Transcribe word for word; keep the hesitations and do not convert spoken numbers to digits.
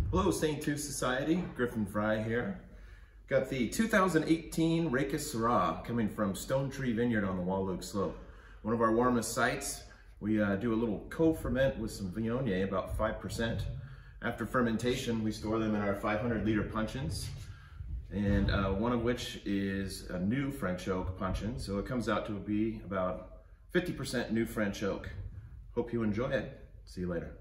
Hello, Saint two Society, Griffin Fry here. Got the two thousand eighteen Rachis Syrah coming from Stone Tree Vineyard on the Wallug Slope. One of our warmest sites. We uh, do a little co-ferment with some Viognier, about five percent. After fermentation, we store them in our five hundred liter puncheons, and uh, one of which is a new French oak puncheon, so it comes out to be about fifty percent new French oak. Hope you enjoy it. See you later.